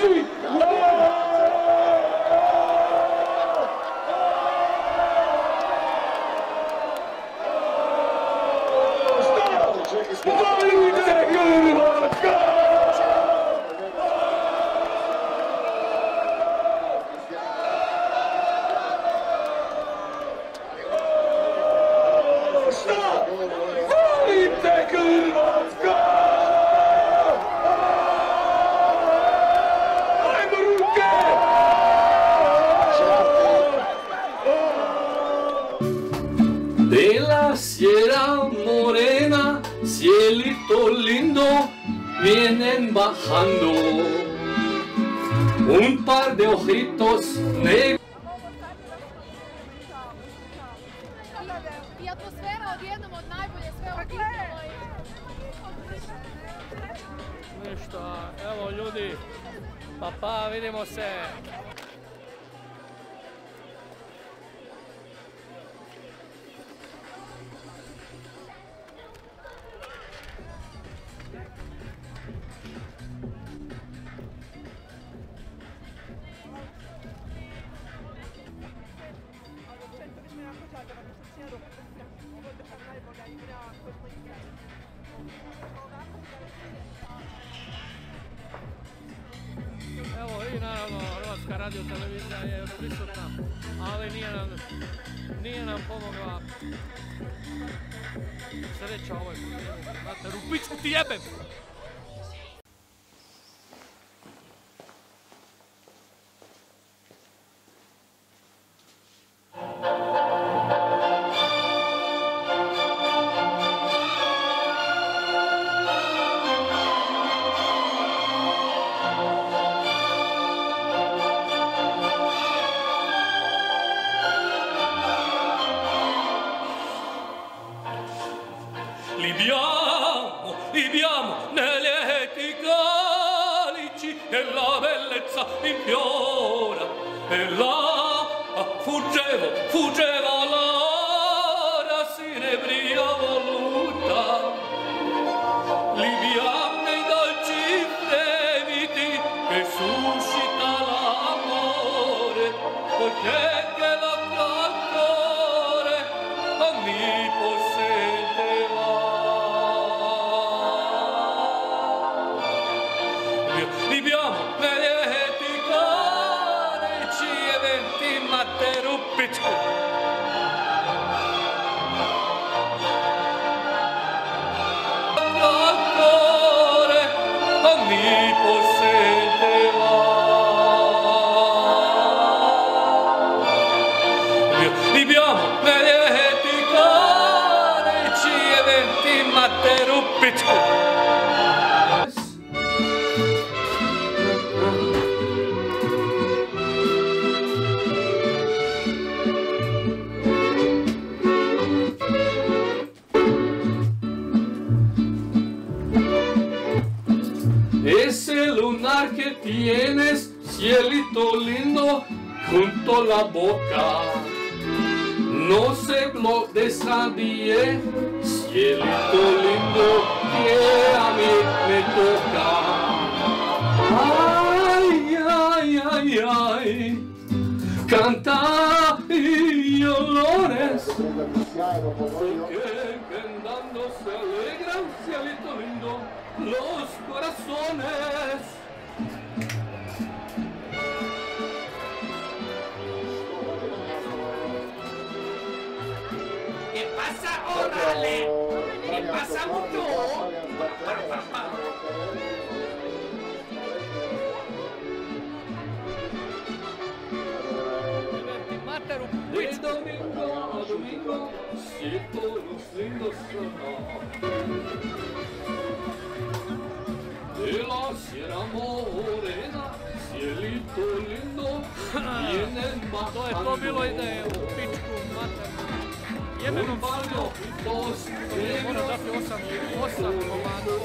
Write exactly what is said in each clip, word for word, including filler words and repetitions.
svi! De la Sierra Morena, cielito lindo, vienen bajando un par de ojitos negros. I atmosfera odjednom od najbolje, sve odjednom. Ništa, evo ljudi, pa pa, vidimo se. Evo i naravno Hrvatska radiotelevizija je prisutna, ali nije nam, nije nam pomogla sreća ovoj mater, u pičku ti jebem! Libiamo, libiamo negli eti calici e la bellezza impiora e là fuggevo, fuggevo l'ora sinebria voluta. Libiamo nei dolci fremiti che suscita l'amore, poiché che la cuore onnipotente va. Libiamo negli eti calici e venti mattero piccolo. Cuore onnipotente va. Libiamo negli eti calici e venti mattero piccolo. Ese lunar que tienes, cielito lindo, junto a la boca, no se lo des nadie, cielito lindo que a mí me toca. Ay, ay, ay, ay, canta y olores, porque cantando se alegran, cielito lindo, los corazones. ¿Qué pasa, órale? ¿Qué pasa, mucho? De domingo a domingo, siento los lindos sonos de la Sierra Morena, cielito lindo, vienen bajando. To je to bilo ide u pičku mater. Jemenom barljo, mora dati osam, osam komada.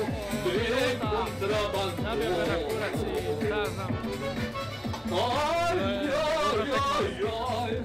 Nabio ga na kurac i šta znam. Aj, aj, aj, aj.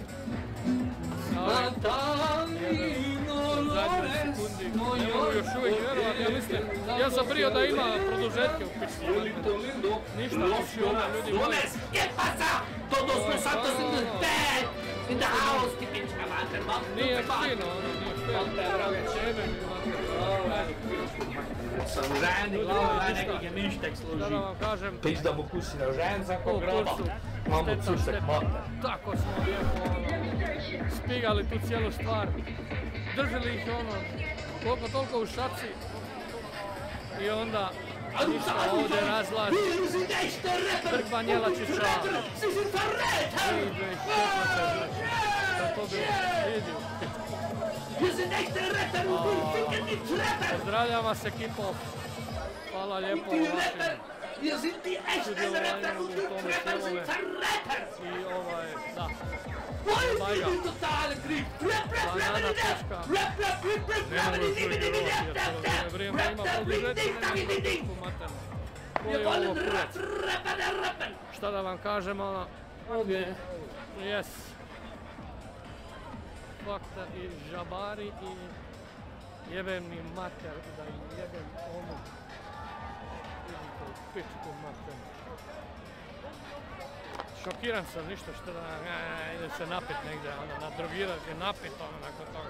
Cantando još uvijek vjerovatno ja mislim, ja sam brio da ima produžetke u pičku. Ništa, piši ona, ljudi moji. Gomez, ¿qué pasa? Todos nosotros in the bed, in the house, ti pička mater, mam. Nije fino, ono, nije fino. Čebe mi mater. Sam ženi glava, nekih je ništek služi. Da vam kažem, Pizda mu kusi na ženca ko o groba. kursu, Mamo šteta, cušek šteta. mater. Tako smo lijepo, ono, spigali tu cijelu stvar. Držali ih, ono, koliko toliko u šaci. I onda, ništa ovdje razlazi. Trg Banjelačića. Ide ih čekate, znači. Da to bi vidio. Pozdravljam vas ekipo. Hvala lijepo na vašim sudjelovanjem u tome cijelome. I ovaj, da. Bajga. Banana pečka. Ne mogu još uvijek vjerovati jer to vrijeme ima produžetku, nema produžetku maternu. Koji je ovo kurac? Šta da vam kažem, ono? Yes. Fakta i žabari i jebem mi mater, da im jebem onu. Vidite, pičku mater. Šokiran sam, ništa što da ide se napit negdje, ono, nadrogirat je napit, ono, nakon toga.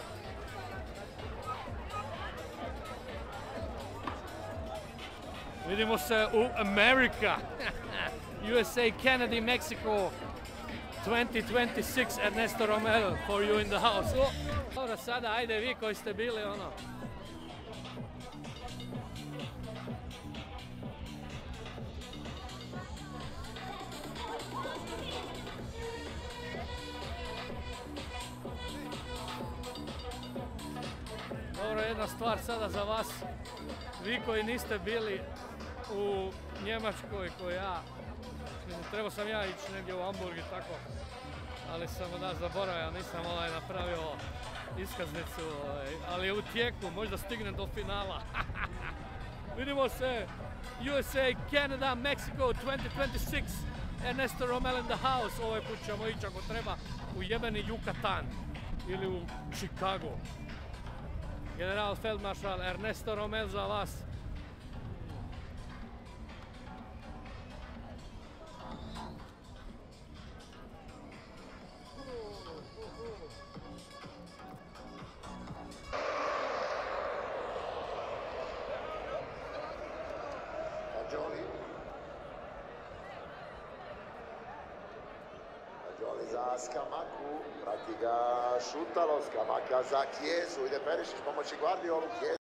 Vidimo se u Amerika. U S A, Canada, Mexico. twenty twenty-six Ernesto Romero for you in the house. O, dobro, sada ajde vi koji ste bili, ono. Dobro, jedna stvar sada za vas. Vi koji niste bili u Njemačkoj ko ja. Trebao sam ja ići negdje u Hamburg i tako. Ali sam da zaboravio, nisam ovaj napravio iskaznicu, ali je u tijeku, možda stignem do finala. Vidimo se, U S A, Canada, Mexico, twenty twenty-six, Ernesto Romero in the house. Ovaj put ćemo ići ako treba u jebeni Yucatan ili u Chicago. General Feldmaršal Ernesto Romero za vas. Za Scamacca, prati ga Šutalo, Scamacca za Chiesa, ide Perišić pomoći Guardiolu, Chiesa.